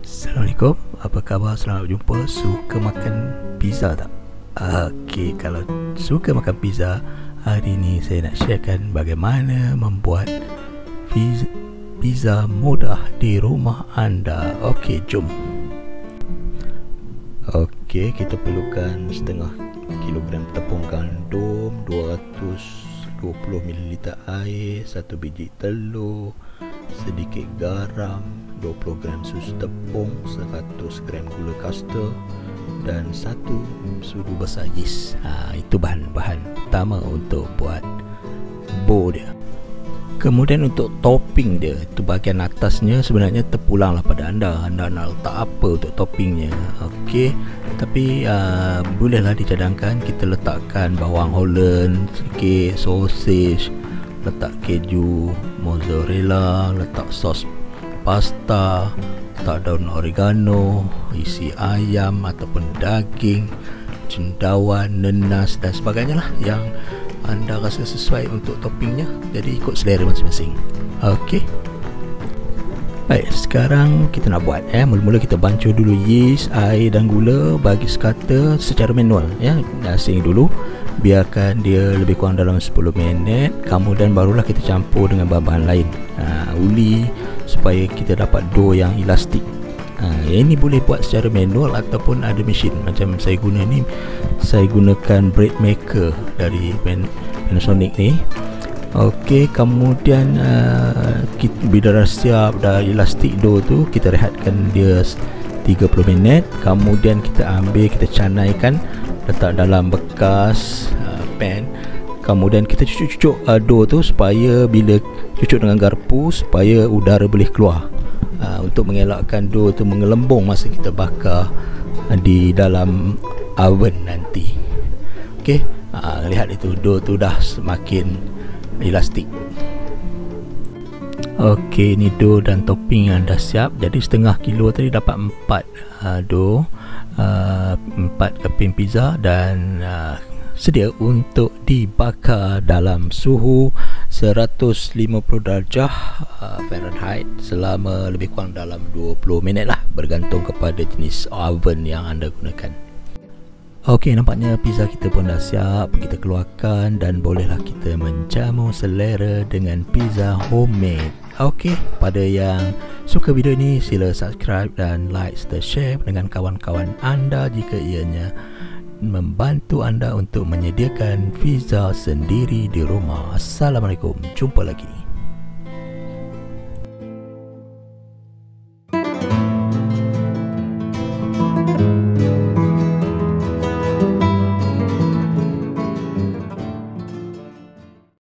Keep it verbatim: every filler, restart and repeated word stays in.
Assalamualaikum, apa khabar? Selamat berjumpa. Suka makan pizza tak? Okey, kalau suka makan pizza, hari ini saya nak sharekan bagaimana membuat pizza, pizza mudah di rumah anda. Okey, jom. Okey, kita perlukan setengah kilogram tepung gandum, dua ratus dua puluh mililiter air, satu biji telur, sedikit garam, dua puluh gram susu tepung, seratus gram gula kastor dan satu sudu besar yeast. Ha, itu bahan-bahan utama untuk buat bowl dia. Kemudian untuk topping dia, itu bahagian atasnya sebenarnya terpulanglah pada anda. Anda nak letak apa untuk toppingnya. Okey, tapi uh, bolehlah dicadangkan. Kita letakkan bawang Holland sedikit, sausage, letak keju mozzarella, letak sos pasta, letak daun oregano, isi ayam ataupun daging, cendawan, nenas dan sebagainya lah yang anda rasa sesuai untuk toppingnya. Jadi ikut selera masing-masing. Okey, baik, sekarang kita nak buat eh. Mula-mula kita bancuh dulu yeast, air dan gula bagi sekata secara manual ya. Asing dulu, biarkan dia lebih kurang dalam sepuluh minit. Kemudian barulah kita campur dengan bahan-bahan lain. ha, Uli supaya kita dapat dough yang elastik. ha, Ini boleh buat secara manual ataupun ada mesin. Macam saya guna ni, saya gunakan bread maker dari Panasonic ni. Okey, kemudian uh, kita, bila dah siap, dah elastik dough tu, kita rehatkan dia tiga puluh minit. Kemudian kita ambil, kita canaikan, letak dalam bekas uh, pan. Kemudian kita cucuk-cucuk uh, dough tu supaya bila cucuk dengan garpu, supaya udara boleh keluar, uh, untuk mengelakkan dough tu mengelembung masa kita bakar uh, di dalam oven nanti. Okey, uh, lihat itu, dough tu dah semakin elastik. Okey, ni dough dan topping yang dah siap. Jadi setengah kilo tadi dapat empat uh, dough, uh, empat keping pizza dan uh, sedia untuk dibakar dalam suhu seratus lima puluh darjah uh, Fahrenheit selama lebih kurang dalam dua puluh minit lah, bergantung kepada jenis oven yang anda gunakan. Okey, nampaknya pizza kita pun dah siap. Kita keluarkan dan bolehlah kita menjamu selera dengan pizza homemade. Okey, pada yang suka video ini, sila subscribe dan like serta share dengan kawan-kawan anda jika ianya membantu anda untuk menyediakan pizza sendiri di rumah. Assalamualaikum, jumpa lagi.